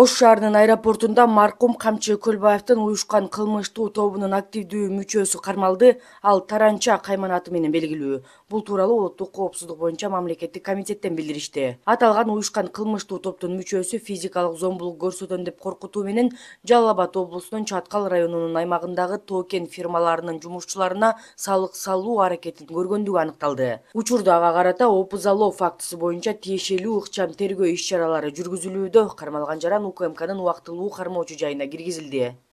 Ош шаарынын аэропортунда маркум Камчы Көлбаевдин уюшкан кылмыштуу тобунун активдүү мүчөсү кармалды. Ал Таранча Кайман аты менен белгилүү. Бул тууралуу Улуттук коопсуздук боюнча мамлекеттик комитеттен билдиришти. Аталган уюшкан кылмыштуу топтун мүчөсү физикалык зомбулук көрсөтөм деп коркутуу менен Жалал Абад облусунун Чаткал районунун аймагындагы тоо-кен фирмаларынын жумушчуларына салык салуу аракетин көргөндүгү аныкталды. Учурда ага карата опузалоо фактысы боюнча тиешелүү ыкчам тергөө иш-чаралары жүргүзүлүүдө. Кармалган жаран УКМКнын убактылуу кармоочу жайына киргизилди.